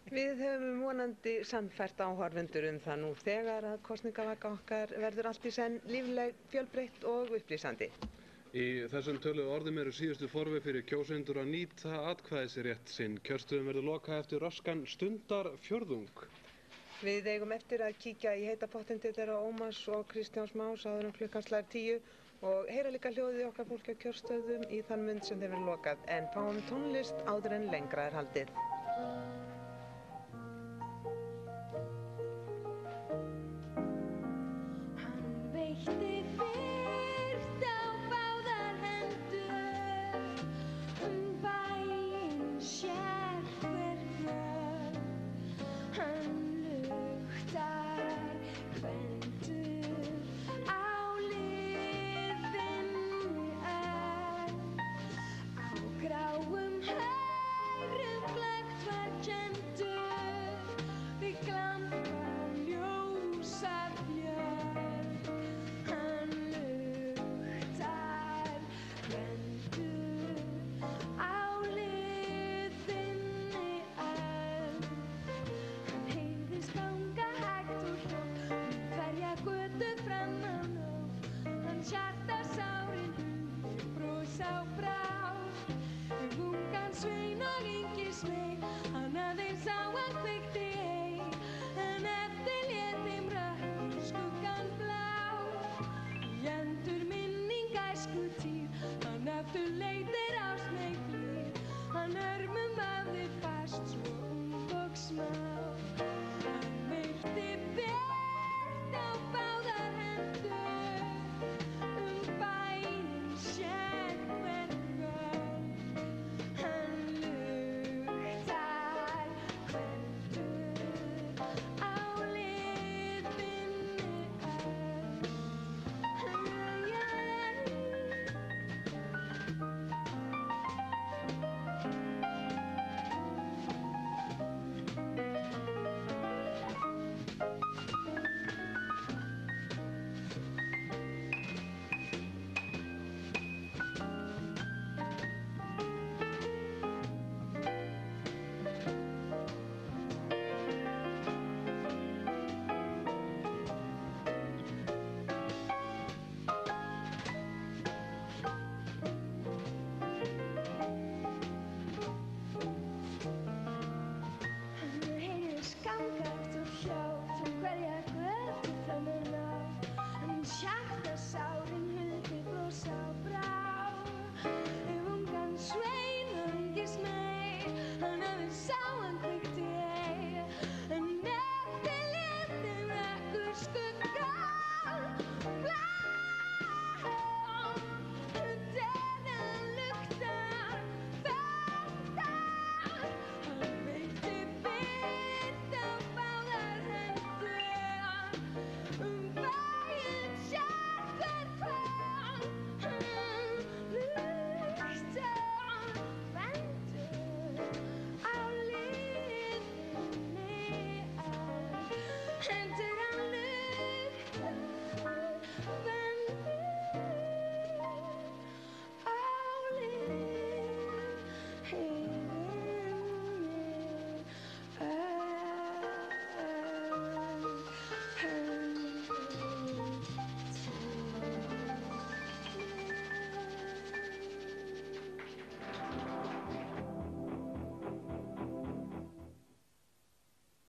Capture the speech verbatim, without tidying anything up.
Við höfum vonandi sannfært áhorfendur um það nú þegar að kosningavaka okkar verður allt í senn lífleg, fjölbreytt og upplýsandi. Í þessum töluðu orðum eru síðustu forvið fyrir kjósendur að nýta atkvæðisrétt sinn. Kjörstöðum verður lokað eftir röskan stundar fjórðung. Við eigum eftir að kíkja í heita pottinn til þeirra Ómars og Kristjáns Más áður en klukkan slær tíu og heyra líka hljóðið okkar fólki á kjörstöðum í þann mund sem þeir verður lokað, en fáum tónlist áður en lengra er haldið. Svein og lengi svein, hann aðeins á